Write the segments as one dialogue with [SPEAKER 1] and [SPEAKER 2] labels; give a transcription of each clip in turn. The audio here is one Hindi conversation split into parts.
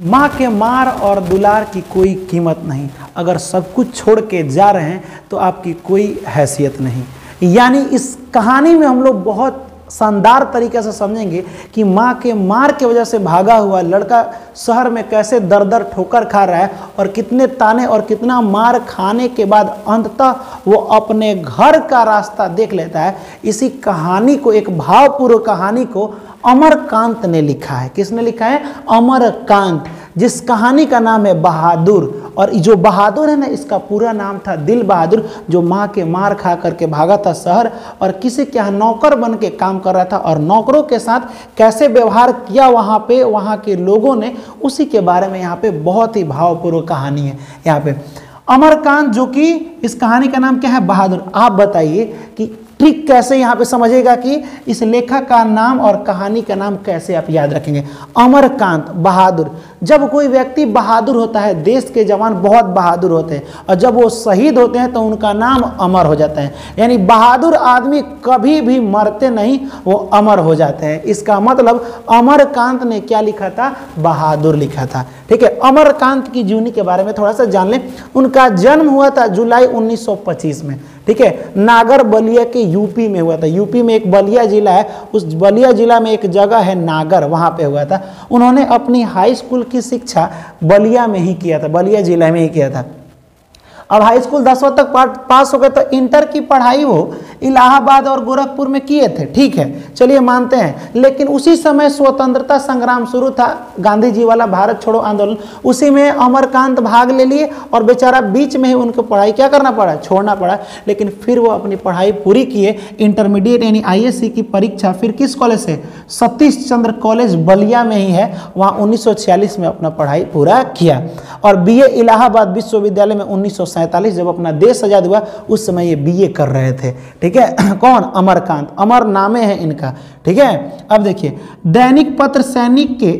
[SPEAKER 1] माँ के मार और दुलार की कोई कीमत नहीं, अगर सब कुछ छोड़ के जा रहे हैं तो आपकी कोई हैसियत नहीं। यानी इस कहानी में हम लोग बहुत शानदार तरीके से समझेंगे कि माँ के मार की वजह से भागा हुआ लड़का शहर में कैसे दर दर ठोकर खा रहा है और कितने ताने और कितना मार खाने के बाद अंततः वो अपने घर का रास्ता देख लेता है। इसी कहानी को, एक भावपूर्ण कहानी को अमरकांत ने लिखा है। किसने लिखा है? अमरकांत, जिस कहानी का नाम है बहादुर। और जो बहादुर है ना, इसका पूरा नाम था दिल बहादुर, जो माँ के मार खा करके भागा था शहर और किसी के यहाँ नौकर बन के काम कर रहा था और नौकरों के साथ कैसे व्यवहार किया वहाँ पे वहाँ के लोगों ने, उसी के बारे में यहाँ पे बहुत ही भावपूर्ण कहानी है। यहाँ पे अमरकांत, जो कि इस कहानी का नाम क्या है? बहादुर। आप बताइए कि ट्रिक कैसे यहाँ पे समझिएगा कि इस लेखक का नाम और कहानी का नाम कैसे आप याद रखेंगे। अमरकांत, बहादुर। जब कोई व्यक्ति बहादुर होता है, देश के जवान बहुत बहादुर होते हैं और जब वो शहीद होते हैं तो उनका नाम अमर हो जाता है। यानी बहादुर आदमी कभी भी मरते नहीं, वो अमर हो जाते हैं। इसका मतलब अमरकांत ने क्या लिखा था? बहादुर लिखा था। ठीक है, अमरकांत की जीवनी के बारे में थोड़ा सा जान लें। उनका जन्म हुआ था जुलाई 1925 में। ठीक है, नागर बलिया के यूपी में हुआ था। यूपी में एक बलिया जिला है, उस बलिया जिला में एक जगह है नागर, वहाँ पे हुआ था। उन्होंने अपनी हाई स्कूल की शिक्षा बलिया में ही किया था, बलिया जिला में ही किया था। अब हाई स्कूल 10वीं तक पास हो गए तो इंटर की पढ़ाई वो इलाहाबाद और गोरखपुर में किए थे। ठीक है, चलिए मानते हैं। लेकिन उसी समय स्वतंत्रता संग्राम शुरू था, गांधी जी वाला भारत छोड़ो आंदोलन, उसी में अमरकांत भाग ले लिए और बेचारा बीच में ही उनको पढ़ाई क्या करना पड़ा? छोड़ना पड़ा। लेकिन फिर वो अपनी पढ़ाई पूरी किए, इंटरमीडिएट यानी ISC की परीक्षा फिर किस कॉलेज से? सतीश चंद्र कॉलेज बलिया में ही है, वहाँ 1946 में अपना पढ़ाई पूरा किया। और BA इलाहाबाद विश्वविद्यालय में 1947 जब अपना देश आजाद हुआ उस समय ये BA कर रहे थे। ठीक है, कौन? अमरकांत, अमर नामे है इनका। ठीक है, अब देखिए, दैनिक पत्र सैनिक के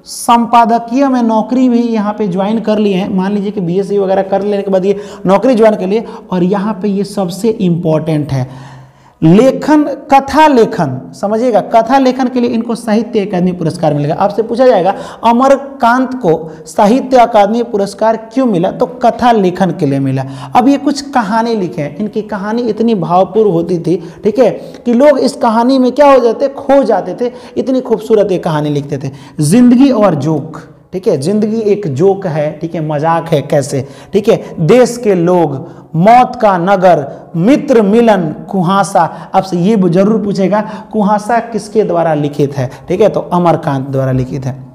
[SPEAKER 1] संपादकीय में नौकरी भी यहाँ पे ज्वाइन कर लिए हैं। मान लीजिए कि BSc वगैरह कर लेने के बाद ये नौकरी ज्वाइन कर लिए। और यहाँ पे ये सबसे इम्पोर्टेंट है, लेखन, कथा लेखन, समझिएगा, कथा लेखन के लिए इनको साहित्य अकादमी पुरस्कार मिलेगा। आपसे पूछा जाएगा अमरकांत को साहित्य अकादमी पुरस्कार क्यों मिला? तो कथा लेखन के लिए मिला। अब ये कुछ कहानी लिखे हैं, इनकी कहानी इतनी भावपूर्ण होती थी, ठीक है, कि लोग इस कहानी में क्या हो जाते? खो जाते थे। इतनी खूबसूरत ये कहानी लिखते थे। जिंदगी और जोक, ठीक है, जिंदगी एक जोक है, ठीक है, मजाक है कैसे, ठीक है, देश के लोग, मौत का नगर, मित्र मिलन, कुहासा। आपसे ये जरूर पूछेगा कुहासा किसके द्वारा लिखित है? ठीक है, तो अमरकांत द्वारा लिखित है।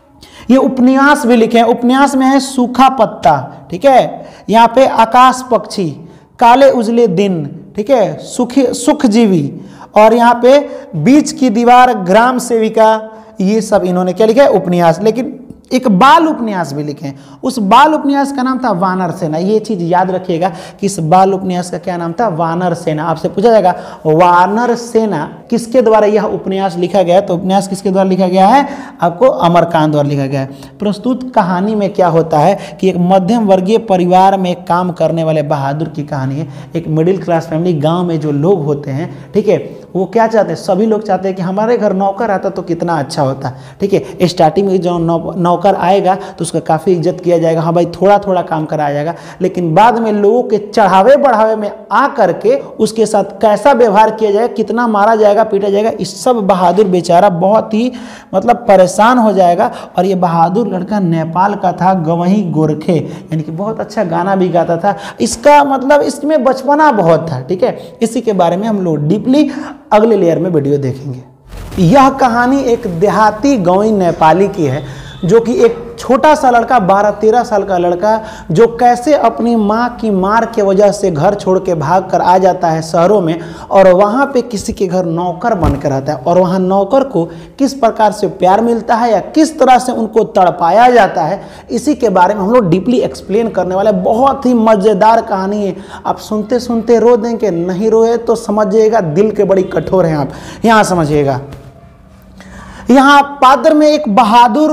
[SPEAKER 1] ये उपन्यास भी लिखे हैं। उपन्यास में है सूखा पत्ता, ठीक है, यहाँ पे आकाश पक्षी, काले उजले दिन, ठीक है, सुखजीवी, और यहाँ पे बीच की दीवार, ग्राम सेविका, ये सब इन्होंने क्या लिखा है? उपन्यास। लेकिन एक बाल उपन्यास भी लिखे हैं। उस बाल उपन्यास का नाम था वानर सेना। ये चीज याद रखिएगा कि इस बाल उपन्यास का क्या नाम था? वानर सेना। आपसे पूछा जाएगा वानर सेना किसके द्वारा यह उपन्यास लिखा गया है? तो उपन्यास किसके द्वारा लिखा गया है? आपको अमरकांत द्वारा लिखा गया है। प्रस्तुत कहानी में क्या होता है कि एक मध्यम वर्गीय परिवार में काम करने वाले बहादुर की कहानी है। एक मिडिल क्लास फैमिली, गाँव में जो लोग होते हैं, ठीक है, वो क्या चाहते हैं? सभी लोग चाहते हैं कि हमारे घर नौकर आता तो कितना अच्छा होता। ठीक है, स्टार्टिंग में जो नौकर आएगा तो उसका काफ़ी इज्जत किया जाएगा, हाँ भाई थोड़ा थोड़ा काम कराया जाएगा। लेकिन बाद में लोगों के चढ़ावे बढ़ावे में आ करके उसके साथ कैसा व्यवहार किया जाएगा, कितना मारा जाएगा, पीटा जाएगा, इस सब बहादुर बेचारा बहुत ही मतलब परेशान हो जाएगा। और ये बहादुर लड़का नेपाल का था, गवही गोरखे, यानी कि बहुत अच्छा गाना भी गाता था। इसका मतलब इसमें बचपना बहुत था। ठीक है, इसी के बारे में हम लोग डीपली अगले लेयर में वीडियो देखेंगे। यह कहानी एक देहाती गाँवी नेपाली की है, जो कि एक छोटा सा लड़का, 12-13 साल का लड़का, जो कैसे अपनी माँ की मार के वजह से घर छोड़ के भाग कर आ जाता है शहरों में और वहाँ पे किसी के घर नौकर बनकर रहता है। और वहाँ नौकर को किस प्रकार से प्यार मिलता है या किस तरह से उनको तड़पाया जाता है, इसी के बारे में हम लोग डीपली एक्सप्लेन करने वाले। बहुत ही मज़ेदार कहानी है। आप सुनते सुनते रो देंगे, नहीं रोए तो समझिएगा दिल के बड़ी कठोर हैं आप। यहाँ समझिएगा, यहाँ पात्र में एक बहादुर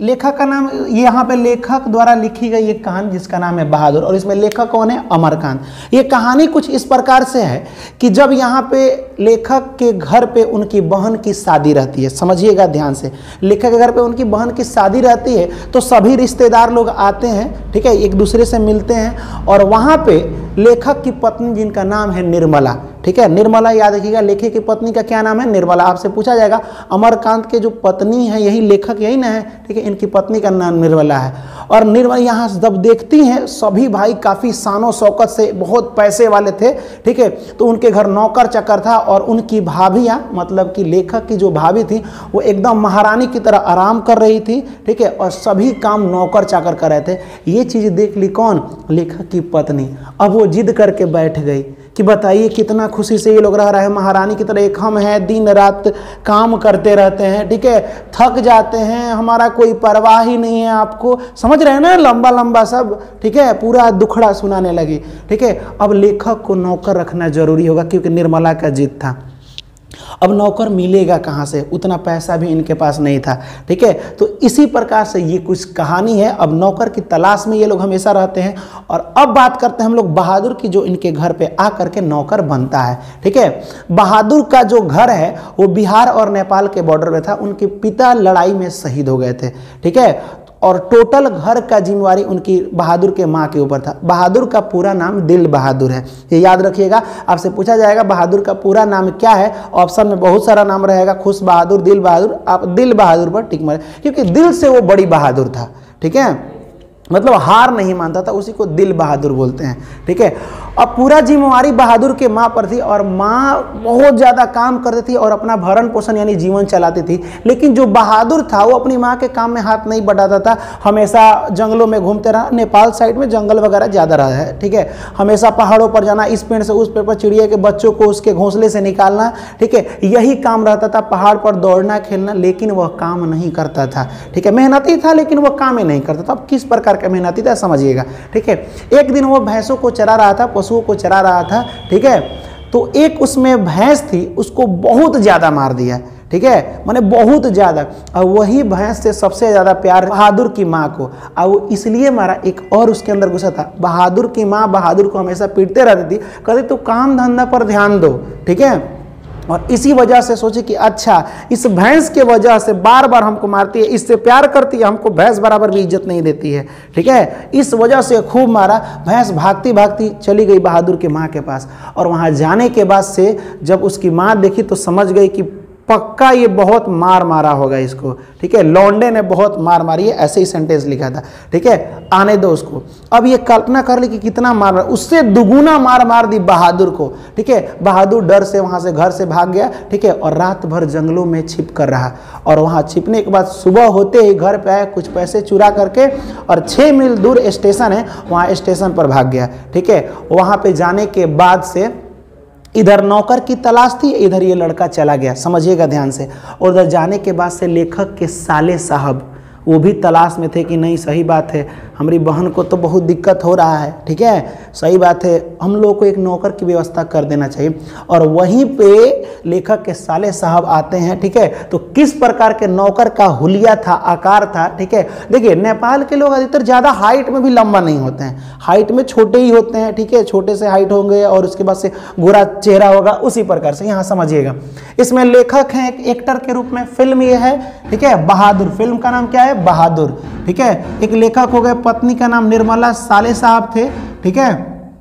[SPEAKER 1] लेखक का नाम, यहाँ पे लेखक द्वारा लिखी गई एक कहानी जिसका नाम है बहादुर, और इसमें लेखक कौन है? अमरकांत। ये कहानी कुछ इस प्रकार से है कि जब यहाँ पे लेखक के घर पे उनकी बहन की शादी रहती है, समझिएगा ध्यान से, लेखक के घर पे उनकी बहन की शादी रहती है तो सभी रिश्तेदार लोग आते हैं, ठीक है, एक दूसरे से मिलते हैं, और वहाँ पे लेखक की पत्नी जिनका नाम है निर्मला, ठीक है, निर्मला याद रखिएगा, लेखक की पत्नी का क्या नाम है? निर्मला। आपसे पूछा जाएगा अमरकांत के जो पत्नी है यही लेखक यही ना है, ठीक है, इनकी पत्नी का नाम निर्मला है। और निर्मला यहाँ जब देखती हैं सभी भाई काफ़ी शानो शौकत से, बहुत पैसे वाले थे, ठीक है, तो उनके घर नौकर चाकर था, और उनकी भाभियाँ मतलब कि लेखक की जो भाभी थी वो एकदम महारानी की तरह आराम कर रही थी, ठीक है, और सभी काम नौकर चाकर कर रहे थे। ये चीज़ देख ली कौन? लेखक की पत्नी। अब वो जिद करके बैठ गई कि बताइए कितना खुशी से ये लोग रह रहे हैं, महारानी की तरह एक हम हैं, दिन रात काम करते रहते हैं, ठीक है, थक जाते हैं, हमारा कोई परवाह ही नहीं है आपको, समझ रहे हैं ना, लंबा लंबा सब, ठीक है, पूरा दुखड़ा सुनाने लगी, ठीक है। अब लेखक को नौकर रखना जरूरी होगा क्योंकि निर्मला का जिद था। अब नौकर मिलेगा कहाँ से? उतना पैसा भी इनके पास नहीं था, ठीक है। तो इसी प्रकार से ये कुछ कहानी है। अब नौकर की तलाश में ये लोग हमेशा रहते हैं। और अब बात करते हैं हम लोग बहादुर की, जो इनके घर पे आ करके नौकर बनता है, ठीक है। बहादुर का जो घर है वो बिहार और नेपाल के बॉर्डर में था। उनके पिता लड़ाई में शहीद हो गए थे, ठीक है, और टोटल घर का जिम्मेवारी उनकी बहादुर के माँ के ऊपर था। बहादुर का पूरा नाम दिल बहादुर है, ये याद रखिएगा। आपसे पूछा जाएगा बहादुर का पूरा नाम क्या है, ऑप्शन में बहुत सारा नाम रहेगा, खुश बहादुर, दिल बहादुर, आप दिल बहादुर पर टिक मारे, क्योंकि दिल से वो बड़ी बहादुर था, ठीक है, मतलब हार नहीं मानता था, उसी को दिल बहादुर बोलते हैं, ठीक है। अब पूरा जिम्मेवारी बहादुर के माँ पर थी, और माँ बहुत ज़्यादा काम करती थी और अपना भरण पोषण यानी जीवन चलाती थी। लेकिन जो बहादुर था वो अपनी माँ के काम में हाथ नहीं बटाता था, हमेशा जंगलों में घूमते रहा। नेपाल साइड में जंगल वगैरह ज़्यादा रहा है, ठीक है, हमेशा पहाड़ों पर जाना, इस पेड़ से उस पेड़ पर, चिड़िया के बच्चों को उसके घोंसले से निकालना, ठीक है, यही काम रहता था, पहाड़ पर दौड़ना खेलना, लेकिन वह काम नहीं करता था, ठीक है, मेहनती था लेकिन वह काम ही नहीं करता था। अब किस प्रकार का मेहनती था समझिएगा, ठीक है। एक दिन वो भैंसों को चरा रहा था, पशुओं को चरा रहा था, ठीक है, तो एक उसमें भैंस थी, उसको बहुत ज्यादा मार दिया, ठीक है, माने बहुत ज्यादा। और वही भैंस से सबसे ज्यादा प्यार बहादुर की माँ को, और वो इसलिए मारा, एक और उसके अंदर गुस्सा था। बहादुर की माँ बहादुर को हमेशा पीटते रहती थी, कहती तू काम धंधा पर ध्यान दो, ठीक है, और इसी वजह से सोचे कि अच्छा इस भैंस के वजह से बार बार हमको मारती है, इससे प्यार करती है, हमको भैंस बराबर भी इज्जत नहीं देती है, ठीक है, इस वजह से खूब मारा। भैंस भागती भागती चली गई बहादुर के माँ के पास, और वहाँ जाने के बाद से जब उसकी माँ देखी तो समझ गई कि पक्का ये बहुत मार मारा होगा इसको, ठीक है, लौंडे ने बहुत मार मारी है, ऐसे ही सेंटेंस लिखा था, ठीक है, आने दो उसको। अब ये कल्पना कर ली कि कितना मार, उससे दुगुना मार मार दी बहादुर को, ठीक है। बहादुर डर से वहां से घर से भाग गया, ठीक है, और रात भर जंगलों में छिप कर रहा, और वहां छिपने के बाद सुबह होते ही घर पे आया, कुछ पैसे चुरा करके, और 6 मील दूर स्टेशन है, वहां स्टेशन पर भाग गया, ठीक है। वहां पे जाने के बाद से इधर नौकर की तलाश थी, इधर ये लड़का चला गया, समझिएगा ध्यान से। और उधर जाने के बाद से लेखक के साले साहब वो भी तलाश में थे कि नहीं सही बात है, हमारी बहन को तो बहुत दिक्कत हो रहा है, ठीक है, सही बात है, हम लोग को एक नौकर की व्यवस्था कर देना चाहिए। और वहीं पे लेखक के साले साहब आते हैं, ठीक है। तो किस प्रकार के नौकर का हुलिया था, आकार था, ठीक है। देखिए नेपाल के लोग अधिकतर ज़्यादा हाइट में भी लंबा नहीं होते हैं, हाइट में छोटे ही होते हैं, ठीक है, छोटे से हाइट होंगे और उसके बाद से गोरा चेहरा होगा, उसी प्रकार से यहाँ समझिएगा। इसमें लेखक हैं एक एक्टर के रूप में, फिल्म ये है, ठीक है, बहादुर, फिल्म का नाम क्या है? बहादुर, ठीक है। एक लेखक हो गए, पत्नी का नाम निर्मला, साले साहब थे, ठीक है।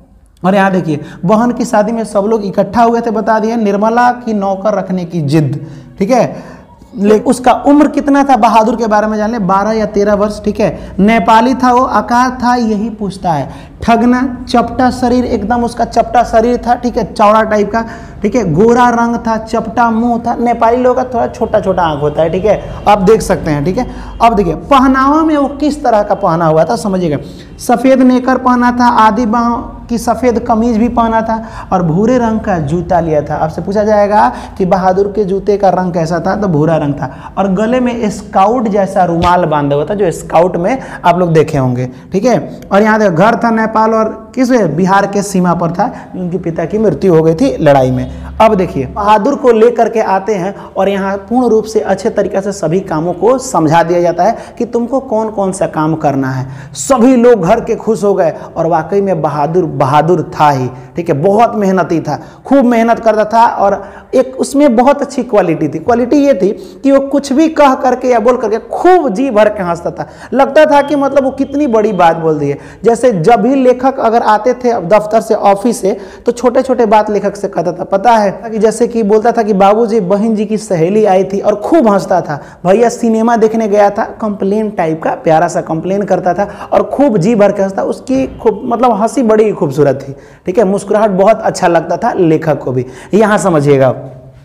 [SPEAKER 1] और यहाँ देखिए बहन की शादी में सब लोग इकट्ठा हुए थे, बता दिए, निर्मला की नौकर रखने की जिद, ठीक है। उसका उम्र कितना था बहादुर के बारे में जान ले, 12 या 13 वर्ष, ठीक है। नेपाली था वो, आकार था यही पूछता है, ठगना, चपटा शरीर, एकदम उसका चपटा शरीर था, ठीक है, चौड़ा टाइप का, ठीक है, गोरा रंग था, चपटा मुंह था। नेपाली लोगों का थोड़ा छोटा छोटा आंख होता है, ठीक है, आप देख सकते हैं, ठीक है। अब देखिए पहनावा में वो किस तरह का पहना हुआ था समझिएगा, सफ़ेद नेकर पहना था, आधी बाहों की सफ़ेद कमीज भी पहना था, और भूरे रंग का जूता लिया था। आपसे पूछा जाएगा कि बहादुर के जूते का रंग कैसा था, तो भूरा रंग था, और गले में स्काउट जैसा रुमाल बांधा हुआ था, जो स्काउट में आप लोग देखे होंगे, ठीक है। और यहाँ देखो घर था नेपाल और किस बिहार के सीमा पर था, उनके पिता की मृत्यु हो गई थी लड़ाई में। अब देखिए बहादुर को लेकर के आते हैं और यहाँ पूर्ण रूप से अच्छे तरीके से सभी कामों को समझा दिया जाता है कि तुमको कौन कौन सा काम करना है। सभी लोग घर के खुश हो गए और वाकई में बहादुर था ही, ठीक है, बहुत मेहनती था, खूब मेहनत करता था और एक उसमें बहुत अच्छी क्वालिटी थी। क्वालिटी ये थी कि वो कुछ भी कह करके या बोल करके खूब जी भर के हंसता था। लगता था कि मतलब वो कितनी बड़ी बात बोल दी है। जैसे जब भी लेखक अगर आते थे दफ्तर से ऑफिस से तो छोटे छोटे बात लेखक से कहता था, पता है कि जैसे कि बोलता था कि बाबूजी बहन जी की सहेली आई थी और खूब हंसता था। भैया सिनेमा देखने गया था, कंप्लेन टाइप का प्यारा सा कंप्लेन करता था और खूब जी भर के हंसता। उसकी खूब मतलब हंसी बड़ी खूबसूरत थी, ठीक है, मुस्कुराहट बहुत अच्छा लगता था लेखक को भी। यहाँ समझिएगा,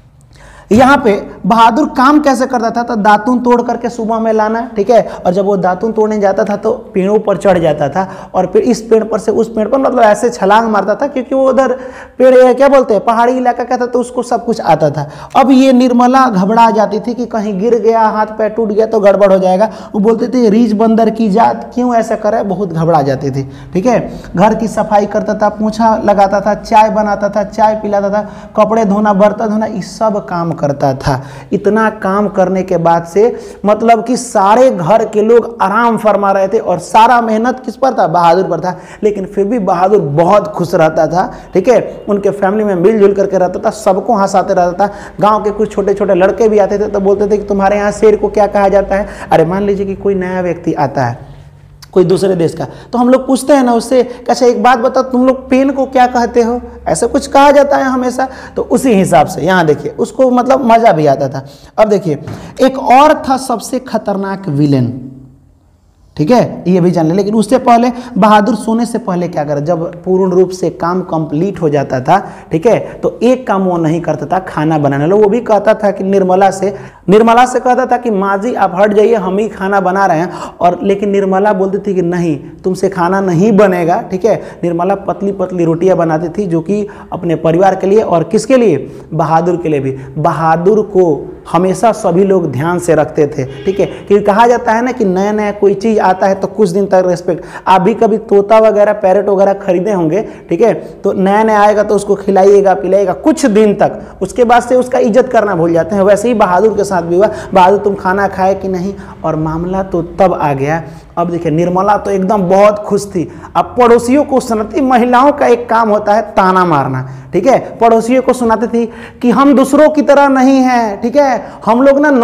[SPEAKER 1] यहाँ पे बहादुर काम कैसे करता था, तो दातून तोड़ करके सुबह में लाना, ठीक है, और जब वो दातून तोड़ने जाता था तो पेड़ों पर चढ़ जाता था और फिर इस पेड़ पर से उस पेड़ पर मतलब ऐसे छलांग मारता था, क्योंकि वो उधर पेड़ क्या बोलते हैं पहाड़ी इलाका का था तो उसको सब कुछ आता था। अब ये निर्मला घबरा जाती थी कि कहीं गिर गया, हाथ पैर टूट गया तो गड़बड़ हो जाएगा। वो बोलते थे रीछ बंदर की जात क्यों ऐसा करे, बहुत घबरा जाती थी, ठीक है। घर की सफाई करता था, पोछा लगाता था, चाय बनाता था, चाय पिलाता था, कपड़े धोना, बर्तन धोना, ये सब काम करता था। इतना काम करने के बाद से मतलब कि सारे घर के लोग आराम फरमा रहे थे और सारा मेहनत किस पर था, बहादुर पर था। लेकिन फिर भी बहादुर बहुत खुश रहता था, ठीक है, उनके फैमिली में मिलजुल करके रहता था, सबको हंसाते रहता था। गांव के कुछ छोटे छोटे लड़के भी आते थे तो बोलते थे कि तुम्हारे यहाँ शेर को क्या कहा जाता है। अरे मान लीजिए कि कोई नया व्यक्ति आता है कोई दूसरे देश का, तो हम लोग पूछते हैं ना उससे, अच्छा एक बात बताओ तुम लोग पेन को क्या कहते हो, ऐसा कुछ कहा जाता है हमेशा। तो उसी हिसाब से यहाँ देखिए उसको मतलब मजा भी आता था। अब देखिए एक और था सबसे खतरनाक विलेन, ठीक है, ये भी जान ले। लेकिन उससे पहले बहादुर सोने से पहले क्या करे, जब पूर्ण रूप से काम कंप्लीट हो जाता था, ठीक है, तो एक काम वो नहीं करता था, खाना बनाने लो। वो भी कहता था कि निर्मला से कहता था कि माँ जी आप हट जाइए, हम ही खाना बना रहे हैं। और लेकिन निर्मला बोलती थी कि नहीं तुमसे खाना नहीं बनेगा, ठीक है। निर्मला पतली पतली रोटियां बनाती थी जो कि अपने परिवार के लिए और किसके लिए, बहादुर के लिए भी। बहादुर को हमेशा सभी लोग ध्यान से रखते थे, ठीक है, क्योंकि कहा जाता है ना कि नया नया कोई चीज़ आता है तो कुछ दिन तक रिस्पेक्ट। आप भी कभी तोता वगैरह पैरेट वगैरह खरीदे होंगे, ठीक है, तो नया नया आएगा तो उसको खिलाइएगा पिलाइएगा कुछ दिन तक, उसके बाद से उसका इज्जत करना भूल जाते हैं। वैसे ही बहादुर के साथ भी हुआ। बहादुर तुम खाना खाए कि नहीं, और मामला तो तब आ गया। अब देखिए निर्मला तो एकदम बहुत खुश थी। अब पड़ोसियों को सुनाती, महिलाओं का एक काम होता है ताना मारना, ठीक है, पड़ोसियों को सुनाती थी कि हम दूसरों की तरह नहीं हैं, ठीक है, हम लोग ना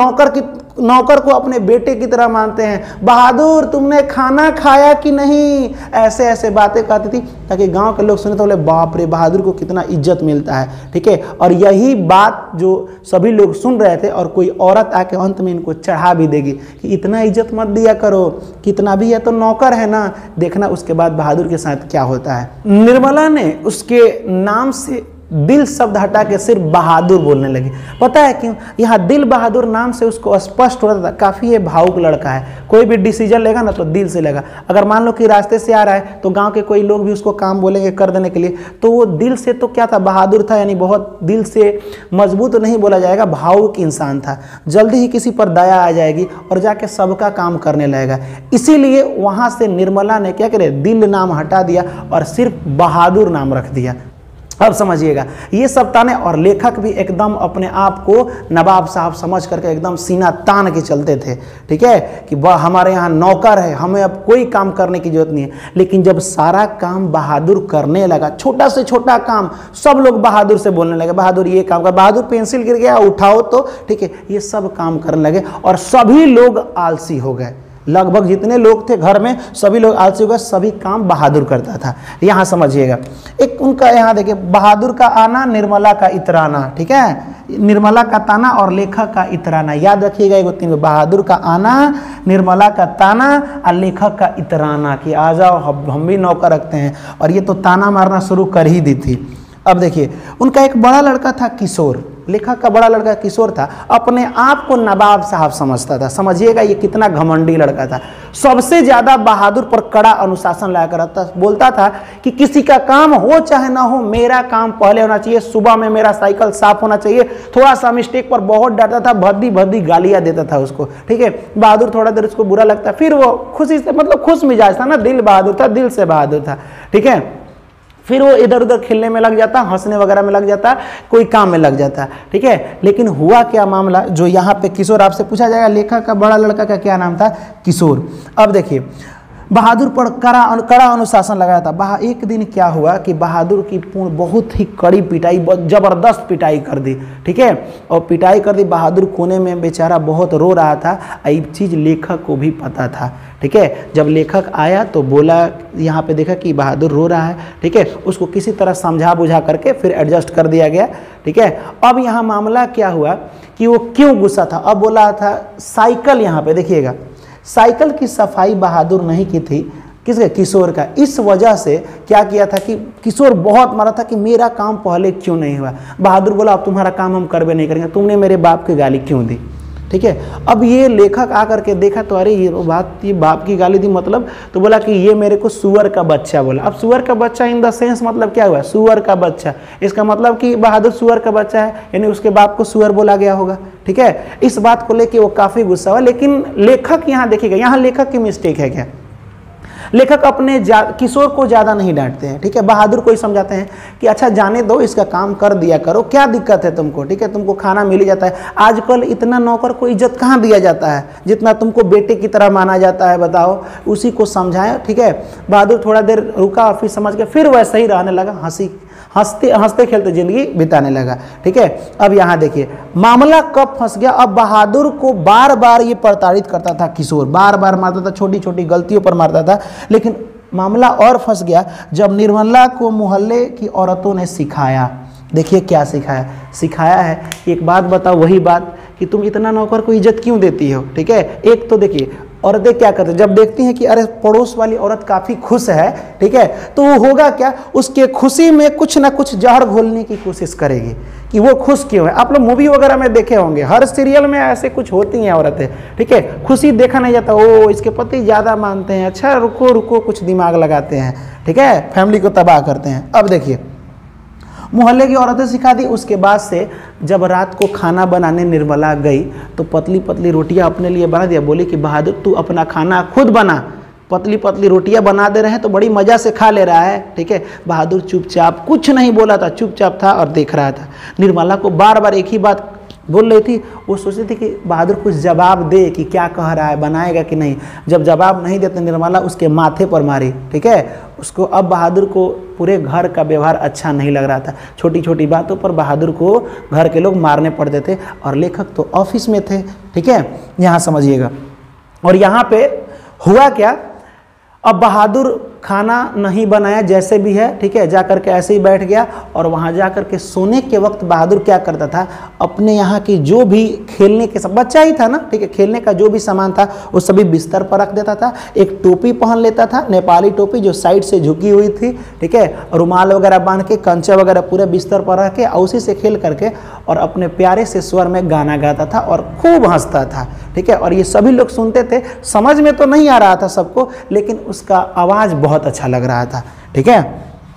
[SPEAKER 1] नौकर को अपने बेटे की तरह मानते हैं। बहादुर तुमने खाना खाया कि नहीं, ऐसे ऐसे बातें कहती थी ताकि गांव के लोग सुने तो बोले बाप रे बहादुर को कितना इज्जत मिलता है, ठीक है। और यही बात जो सभी लोग सुन रहे थे और कोई औरत आके अंत में इनको चढ़ा भी देगी कि इतना इज्जत मत दिया करो, कितना भी है तो नौकर है ना। देखना उसके बाद बहादुर के साथ क्या होता है। निर्मला ने उसके नाम से दिल शब्द हटा के सिर्फ बहादुर बोलने लगे। पता है क्यों, यहाँ दिल बहादुर नाम से उसको स्पष्ट हो रहा था काफ़ी ये भावुक लड़का है, कोई भी डिसीजन लेगा ना तो दिल से लेगा। अगर मान लो कि रास्ते से आ रहा है तो गांव के कोई लोग भी उसको काम बोलेंगे कर देने के लिए, तो वो दिल से तो क्या था, बहादुर था, यानी बहुत दिल से मजबूत नहीं बोला जाएगा, भावुक इंसान था। जल्दी ही किसी पर दया आ जाएगी और जाके सबका काम करने लगेगा। इसीलिए वहाँ से निर्मला ने क्या करे, दिल नाम हटा दिया और सिर्फ बहादुर नाम रख दिया। अब समझिएगा ये सब ताने, और लेखक भी एकदम अपने आप को नवाब साहब समझ करके एकदम सीना तान के चलते थे, ठीक है, कि वह हमारे यहाँ नौकर है, हमें अब कोई काम करने की जरूरत नहीं है। लेकिन जब सारा काम बहादुर करने लगा, छोटा से छोटा काम सब लोग बहादुर से बोलने लगे, बहादुर ये काम कर, बहादुर पेंसिल गिर गया उठाओ तो, ठीक है, ये सब काम करने लगे और सभी लोग आलसी हो गए। लगभग जितने लोग थे घर में सभी लोग आलसी हो गए, सभी काम बहादुर करता था। यहाँ समझिएगा एक उनका, यहाँ देखिए बहादुर का आना, निर्मला का इतराना, ठीक है, निर्मला का ताना और लेखक का इतराना, याद रखिएगा। एक तीन, बहादुर का आना, निर्मला का ताना और लेखक का इतराना कि आ जाओ हम भी नौकर रखते हैं, और ये तो ताना मारना शुरू कर ही दी थी। अब देखिए उनका एक बड़ा लड़का था किशोर, लेखक का बड़ा लड़का किशोर था, अपने आप को नवाब साहब समझता था। समझिएगा ये कितना घमंडी लड़का था। सबसे ज्यादा बहादुर पर कड़ा अनुशासन लाया करता था। बोलता था कि किसी का काम हो चाहे ना हो, मेरा काम पहले होना चाहिए, सुबह में मेरा साइकिल साफ होना चाहिए। थोड़ा सा मिस्टेक पर बहुत डरता था, भद्दी भद्दी गालियां देता था उसको, ठीक है। बहादुर थोड़ा देर उसको बुरा लगता, फिर वो खुशी से मतलब खुश मिजाज था ना, दिल बहादुर था, दिल से बहादुर था, ठीक है। फिर वो इधर उधर खेलने में लग जाता, हंसने वगैरह में लग जाता, कोई काम में लग जाता, ठीक है। लेकिन हुआ क्या मामला, जो यहाँ पे किशोर आपसे पूछा जाएगा, लेखक का बड़ा लड़का का क्या नाम था, किशोर। अब देखिए बहादुर पर कड़ा अनुशासन लगाया था। एक दिन क्या हुआ कि बहादुर की पूर्ण बहुत ही कड़ी पिटाई, जबरदस्त पिटाई कर दी, ठीक है। और पिटाई कर दी, बहादुर कोने में बेचारा बहुत रो रहा था। ये चीज़ लेखक को भी पता था, ठीक है। जब लेखक आया तो बोला, यहाँ पे देखा कि बहादुर रो रहा है, ठीक है। उसको किसी तरह समझा बुझा करके फिर एडजस्ट कर दिया गया, ठीक है। अब यहाँ मामला क्या हुआ कि वो क्यों गुस्सा था। अब बोला था साइकिल, यहाँ पे देखिएगा साइकिल की सफाई बहादुर नहीं की थी, किसके, किशोर का। इस वजह से क्या किया था कि किशोर बहुत मारा था कि मेरा काम पहले क्यों नहीं हुआ। बहादुर बोला अब तुम्हारा काम हम करबे नहीं करेंगे, तुमने मेरे बाप की गाली क्यों दी, ठीक है। अब ये लेखक आकर के देखा तो अरे ये बाप की गाली दी मतलब, तो बोला कि ये मेरे को सुअर का बच्चा बोला। अब सुअर का बच्चा इन द सेंस मतलब क्या हुआ, सुअर का बच्चा, इसका मतलब कि बहादुर सुअर का बच्चा है, यानी उसके बाप को सुअर बोला गया होगा, ठीक है। इस बात को लेके वो काफी गुस्सा हुआ। लेकिन लेखक यहाँ देखिएगा, यहाँ लेखक की मिस्टेक है क्या, लेखक अपने किशोर को ज़्यादा नहीं डांटते हैं, ठीक है। बहादुर को ही समझाते हैं कि अच्छा जाने दो, इसका काम कर दिया करो, क्या दिक्कत है तुमको, ठीक है, तुमको खाना मिल ही जाता है। आजकल इतना नौकर को इज्जत कहाँ दिया जाता है, जितना तुमको बेटे की तरह माना जाता है, बताओ। उसी को समझाएं, ठीक है। बहादुर थोड़ा देर रुका, फिर समझ के फिर वैसे ही रहने लगा, हंसते खेलते जिंदगी बिताने लगा, ठीक है। अब यहाँ देखिए मामला कब फंस गया। अब बहादुर को बार बार ये प्रताड़ित करता था किशोर, बार बार मारता था, छोटी छोटी गलतियों पर मारता था। लेकिन मामला और फंस गया जब निर्मला को मोहल्ले की औरतों ने सिखाया। देखिए क्या सिखाया है, एक बात बताओ, वही बात कि तुम इतना नौकर को इज्जत क्यों देती हो, ठीक है। एक तो देखिए औरतें क्या करती हैं, जब देखती हैं कि अरे पड़ोस वाली औरत काफ़ी खुश है, ठीक है, तो वो होगा क्या, उसके खुशी में कुछ ना कुछ जहर घोलने की कोशिश करेगी कि वो खुश क्यों है। आप लोग मूवी वगैरह में देखे होंगे, हर सीरियल में ऐसे कुछ होती हैं औरतें, ठीक है। खुशी देखा नहीं जाता, ओ इसके पति ज़्यादा मानते हैं, अच्छा रुको कुछ दिमाग लगाते हैं, ठीक है, फैमिली को तबाह करते हैं। अब देखिए मोहल्ले की औरतें सिखा दी। उसके बाद से जब रात को खाना बनाने निर्मला गई तो पतली पतली रोटियां अपने लिए बना दिया। बोली कि बहादुर तू अपना खाना खुद बना, पतली पतली रोटियां बना दे रहे हैं तो बड़ी मज़ा से खा ले रहा है, ठीक है। बहादुर चुपचाप कुछ नहीं बोला था, चुपचाप था और देख रहा था। निर्मला को बार बार एक ही बात बोल रही थी, वो सोच रही थी कि बहादुर कुछ जवाब दे कि क्या कह रहा है, बनाएगा कि नहीं। जब जवाब नहीं देते निर्मला उसके माथे पर मारी, ठीक है उसको। अब बहादुर को पूरे घर का व्यवहार अच्छा नहीं लग रहा था, छोटी छोटी बातों पर बहादुर को घर के लोग मारने पड़ते थे। और लेखक तो ऑफिस में थे, ठीक है, यहाँ समझिएगा। और यहाँ पे हुआ क्या, अब बहादुर खाना नहीं बनाया जैसे भी है, ठीक है, जा कर के ऐसे ही बैठ गया। और वहाँ जा कर के सोने के वक्त बहादुर क्या करता था, अपने यहाँ की जो भी खेलने के सब, बच्चा ही था ना, ठीक है, खेलने का जो भी सामान था वो सभी बिस्तर पर रख देता था। एक टोपी पहन लेता था, नेपाली टोपी जो साइड से झुकी हुई थी, ठीक है, रुमाल वगैरह बांध के, कंचे वगैरह पूरे बिस्तर पर रख के उसी से खेल करके और अपने प्यारे से स्वर में गाना गाता था और खूब हंसता था, ठीक है। और ये सभी लोग सुनते थे, समझ में तो नहीं आ रहा था सबको, लेकिन उसका आवाज़ बहुत अच्छा लग रहा था, ठीक है।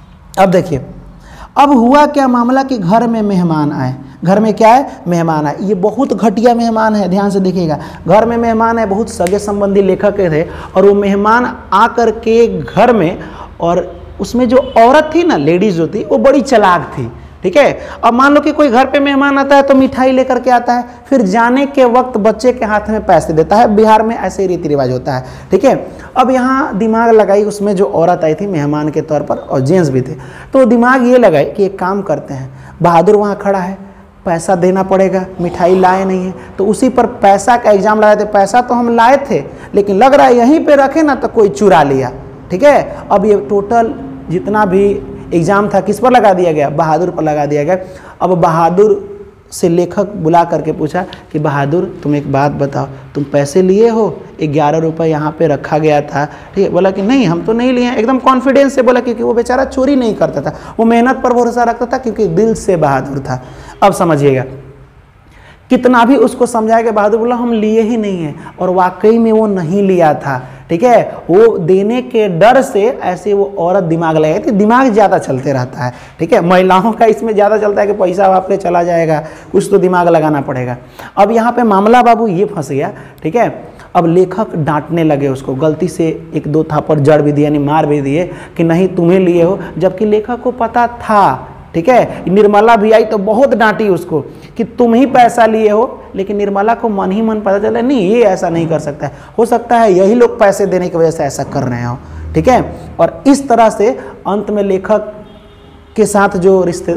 [SPEAKER 1] अब देखिए अब हुआ क्या मामला कि घर में मेहमान आए। घर में क्या है, मेहमान आए। ये बहुत घटिया मेहमान है, ध्यान से देखिएगा। घर में मेहमान है, बहुत सगे संबंधी लेखक के थे। और वो मेहमान आकर के घर में, और उसमें जो औरत थी ना, लेडीज जो थी, वो बड़ी चालाक थी, ठीक है। अब मान लो कि कोई घर पे मेहमान आता है तो मिठाई लेकर के आता है, फिर जाने के वक्त बच्चे के हाथ में पैसे देता है। बिहार में ऐसे ही रीति रिवाज होता है, ठीक है। अब यहाँ दिमाग लगाई उसमें जो औरत आई थी मेहमान के तौर पर, और जेंट्स भी थे, तो दिमाग ये लगाए कि एक काम करते हैं, बहादुर वहाँ खड़ा है, पैसा देना पड़ेगा, मिठाई लाए नहीं है, तो उसी पर पैसा का इल्जाम लगाए थे। पैसा तो हम लाए थे, लेकिन लग रहा है यहीं पे रखे ना तो कोई चुरा लिया, ठीक है। अब ये टोटल जितना भी एग्जाम था किस पर लगा दिया गया, बहादुर पर लगा दिया गया। अब बहादुर से लेखक बुला करके पूछा कि बहादुर तुम एक बात बताओ, तुम पैसे लिए हो, 11 रुपये यहाँ पे रखा गया था, ठीक है। बोला कि नहीं हम तो नहीं लिए हैं, एकदम कॉन्फिडेंस से बोला, क्योंकि वो बेचारा चोरी नहीं करता था, वो मेहनत पर भरोसा रखता था, क्योंकि दिल से बहादुर था। अब समझिएगा कितना भी उसको समझाया कि बहादुर बोला हम लिए ही नहीं है, और वाकई में वो नहीं लिया था, ठीक है। वो देने के डर से ऐसे वो औरत दिमाग लगाई थी। दिमाग ज़्यादा चलते रहता है, ठीक है, महिलाओं का इसमें ज़्यादा चलता है कि पैसा आपके चला जाएगा, कुछ तो दिमाग लगाना पड़ेगा। अब यहाँ पे मामला बाबू ये फंस गया, ठीक है। अब लेखक डांटने लगे उसको, गलती से एक दो थापड़ जड़ भी दिए यानी मार भी दिए कि नहीं तुम्हें लिए हो, जबकि लेखक को पता था। ठीक है, निर्मला भी आई तो बहुत डांटी उसको कि तुम ही पैसा लिए हो, लेकिन निर्मला को मन ही मन पता चला नहीं ये ऐसा नहीं कर सकता है, हो सकता है यही लोग पैसे देने की वजह से ऐसा कर रहे हो। ठीक है, और इस तरह से अंत में लेखक के साथ जो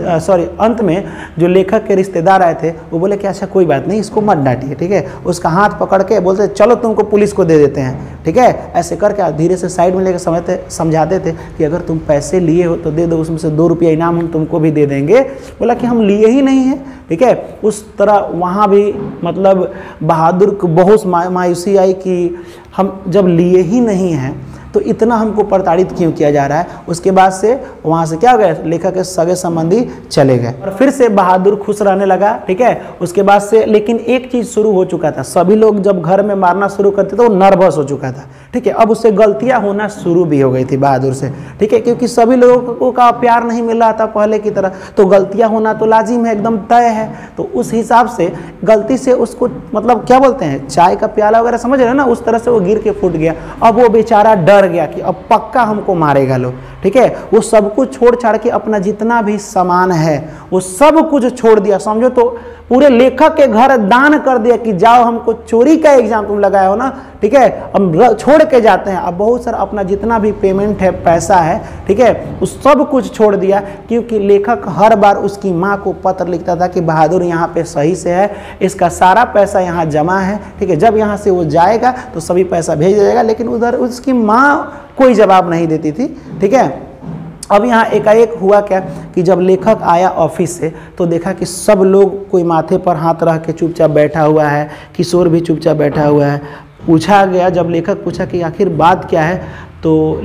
[SPEAKER 1] अंत में जो लेखक के रिश्तेदार आए थे वो बोले कि अच्छा कोई बात नहीं, इसको मत डांटिए। ठीक है, उसका हाथ पकड़ के बोलते चलो तुमको पुलिस को दे देते हैं। ठीक है, ऐसे करके धीरे से साइड में लेकर समझाते थे कि अगर तुम पैसे लिए हो तो दे दो, उसमें से 2 रुपया इनाम हम तुमको भी दे देंगे। बोला कि हम लिए ही नहीं हैं। ठीक है, उस तरह वहाँ भी मतलब बहादुर को बहुत मायूसी आई कि हम जब लिए ही नहीं हैं तो इतना हमको प्रताड़ित क्यों किया जा रहा है। उसके बाद से वहाँ से क्या हो गया, लेखक के सगे संबंधी चले गए और फिर से बहादुर खुश रहने लगा। ठीक है, उसके बाद से लेकिन एक चीज़ शुरू हो चुका था, सभी लोग जब घर में मारना शुरू करते थे वो नर्वस हो चुका था। ठीक है, अब उससे गलतियाँ होना शुरू भी हो गई थी बहादुर से। ठीक है, क्योंकि सभी लोगों का प्यार नहीं मिल रहा था पहले की तरह, तो गलतियाँ होना तो लाजिम है, एकदम तय है। तो उस हिसाब से गलती से उसको मतलब क्या बोलते हैं, चाय का प्याला वगैरह समझ रहे हैं ना, उस तरह से वो गिर के फूट गया। अब वो बेचारा डर गया कि अब पक्का हमको मारेगा लोग। ठीक है, वो सब कुछ छोड़ छाड़ के अपना जितना भी सामान है वो सब कुछ छोड़ दिया, समझो तो पूरे लेखक के घर दान कर दिया कि जाओ हमको चोरी का एग्जाम तुम लगाए हो ना। ठीक है, अब छोड़ के जाते हैं। अब बहुत सारा अपना जितना भी पेमेंट है, पैसा है, ठीक है, उस सब कुछ छोड़ दिया, क्योंकि लेखक हर बार उसकी माँ को पत्र लिखता था कि बहादुर यहाँ पे सही से है, इसका सारा पैसा यहाँ जमा है। ठीक है, जब यहाँ से वो जाएगा तो सभी पैसा भेज देगा, लेकिन उधर उसकी माँ कोई जवाब नहीं देती थी। ठीक है, अब यहाँ एकाएक हुआ क्या कि जब लेखक आया ऑफिस से तो देखा कि सब लोग कोई माथे पर हाथ रख के चुपचाप बैठा हुआ है, किशोर भी चुपचाप बैठा हुआ है। पूछा गया, जब लेखक पूछा कि आखिर बात क्या है, तो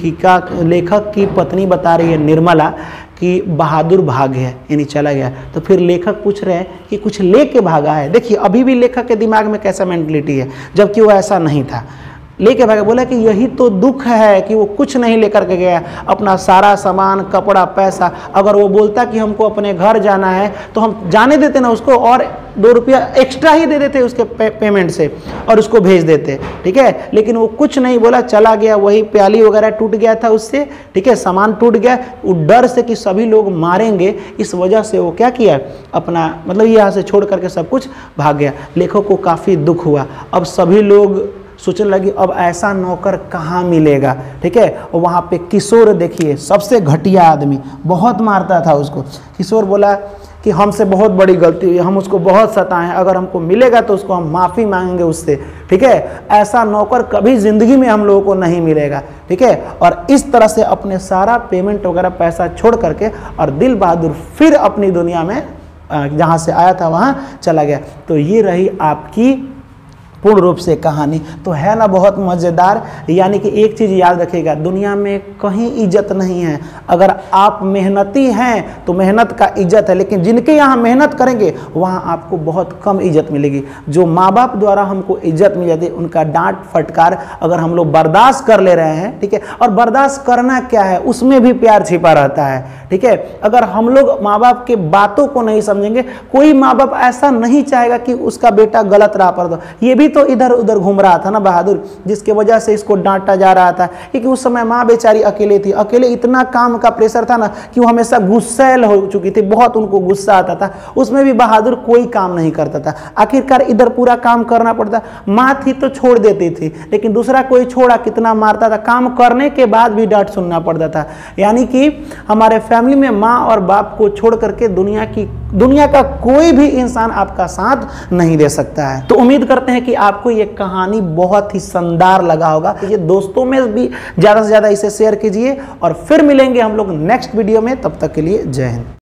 [SPEAKER 1] लेखक की पत्नी बता रही है निर्मला कि बहादुर भाग गया यानी चला गया। तो फिर लेखक पूछ रहे हैं कि कुछ लेके भागा है। देखिए अभी भी लेखक के दिमाग में कैसा मेंटलिटी है, जबकि वो ऐसा नहीं था। लेके भागा, बोला कि यही तो दुख है कि वो कुछ नहीं लेकर के गया, अपना सारा सामान, कपड़ा, पैसा। अगर वो बोलता कि हमको अपने घर जाना है तो हम जाने देते ना उसको, और 2 रुपया एक्स्ट्रा ही दे देते उसके पेमेंट से और उसको भेज देते। ठीक है, लेकिन वो कुछ नहीं बोला, चला गया। वही प्याली वगैरह टूट गया था उससे। ठीक है, सामान टूट गया। वो डर से कि सभी लोग मारेंगे, इस वजह से वो क्या किया, अपना मतलब यहाँ से छोड़ करके सब कुछ भाग गया। लेखक को काफ़ी दुख हुआ। अब सभी लोग सोचने लगे अब ऐसा नौकर कहाँ मिलेगा। ठीक है, और वहाँ पे किशोर देखिए सबसे घटिया आदमी, बहुत मारता था उसको। किशोर बोला कि हमसे बहुत बड़ी गलती हुई, हम उसको बहुत सताएं, अगर हमको मिलेगा तो उसको हम माफ़ी मांगेंगे उससे। ठीक है, ऐसा नौकर कभी ज़िंदगी में हम लोगों को नहीं मिलेगा। ठीक है, और इस तरह से अपने सारा पेमेंट वगैरह पैसा छोड़ करके और दिल बहादुर फिर अपनी दुनिया में जहाँ से आया था वहाँ चला गया। तो ये रही आपकी पूर्ण रूप से कहानी। तो है ना बहुत मज़ेदार। यानी कि एक चीज़ याद रखिएगा, दुनिया में कहीं इज्जत नहीं है। अगर आप मेहनती हैं तो मेहनत का इज्जत है, लेकिन जिनके यहाँ मेहनत करेंगे वहाँ आपको बहुत कम इज्जत मिलेगी। जो माँ बाप द्वारा हमको इज्जत मिल जाती है, उनका डांट फटकार अगर हम लोग बर्दाश्त कर ले रहे हैं, ठीक है, और बर्दाश्त करना क्या है, उसमें भी प्यार छिपा रहता है। ठीक है, अगर हम लोग माँ बाप के बातों को नहीं समझेंगे, कोई माँ बाप ऐसा नहीं चाहेगा कि उसका बेटा गलत राह पर दो। ये भी तो इधर उधर घूम रहा था ना बहादुर, जिसके वजह से इसको डांटा जा रहा था, क्योंकि उस समय माँ बेचारी अकेले थी। अकेले इतना काम का प्रेशर था ना कि वो हमेशा गुस्सैल हो चुकी थी, बहुत उनको गुस्सा आता था। उसमें भी बहादुर कोई काम नहीं करता था। आखिरकार इधर पूरा काम करना पड़ता। माँ थी तो छोड़ देती थी, लेकिन दूसरा कोई छोड़ा कितना मारता था, काम करने के बाद भी डांट सुनना पड़ता था। यानी कि हमारे फैमिली में माँ और बाप को छोड़ करके दुनिया का कोई भी इंसान आपका साथ नहीं दे सकता है। तो उम्मीद करते हैं कि आपको ये कहानी बहुत ही शानदार लगा होगा। ये दोस्तों में भी ज़्यादा से ज़्यादा इसे शेयर कीजिए और फिर मिलेंगे हम लोग नेक्स्ट वीडियो में। तब तक के लिए जय हिंद।